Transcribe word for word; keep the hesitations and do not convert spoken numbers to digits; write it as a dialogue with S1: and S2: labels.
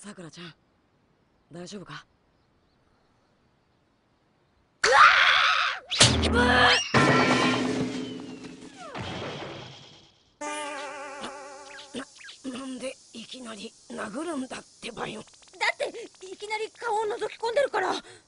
S1: さくらちゃん、大丈夫か？うわーな、なんでいきなり殴るんだってばよ。
S2: だっていきなり顔を覗き込んでるから。